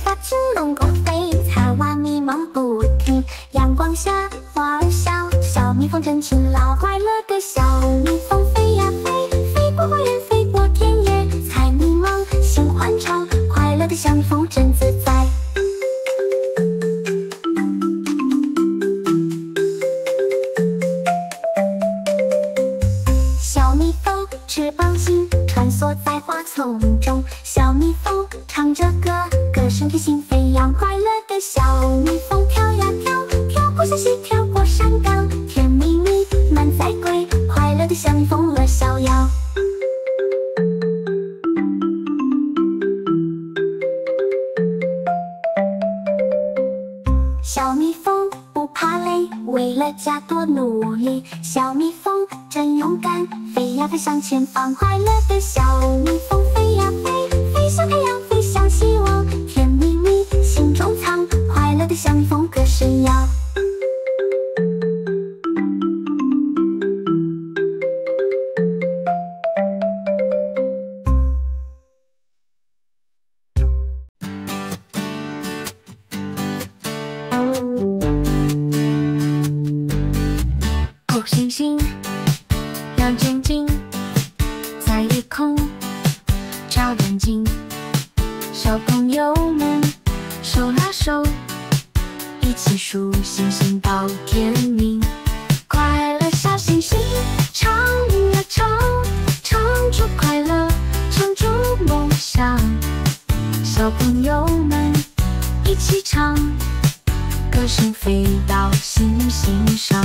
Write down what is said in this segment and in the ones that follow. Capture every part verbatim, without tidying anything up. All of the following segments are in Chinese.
它金龙狗飞，彩蛙迷茫不停。阳光下，花儿笑，小蜜蜂真勤劳。快乐的小蜜蜂飞呀飞，飞过花园，飞过田野，才迷茫，心欢畅。快乐的小蜜蜂真自在。小蜜蜂翅膀紧，穿梭在花丛中。小蜜蜂唱着歌，歌声贴心飞扬。快乐的小蜜蜂跳呀跳，跳过小溪，跳过山岗，甜蜜蜜满载归。快乐的小蜜蜂乐逍遥。小蜜蜂不怕累，为了家多努力。小蜜蜂真勇敢，飞呀飞向前方。快乐的小蜜蜂飞呀飞，飞向太阳，飞向希望。甜蜜蜜心中藏，快乐的小蜜蜂歌声摇。星星亮晶晶，在夜空照眼睛。小朋友们手拉手，一起数星星到天明。快乐小星星唱呀唱，唱出快乐，唱出梦想。小朋友们一起唱，歌声飞到星星上。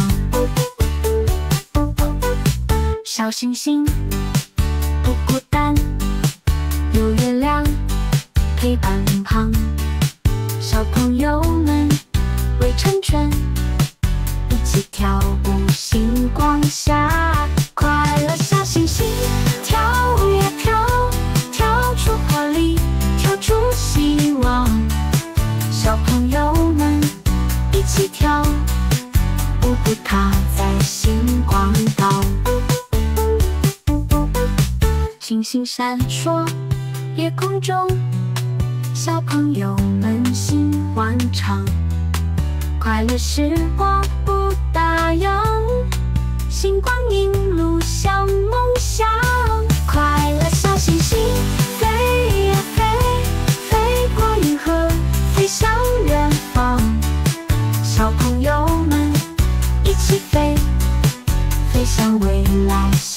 小星星不孤单，有月亮陪伴旁。小朋友们围成圈，一起跳舞星光下。快乐小星星跳呀跳，跳出活力，跳出希望。小朋友们一起跳，舞步踏在星光道。星星闪烁夜空中，小朋友们心欢畅。快乐时光不打烊，星光引路向梦想。快乐小星星飞呀飞，飞过银河，飞向远方。小朋友们一起飞，飞向未来。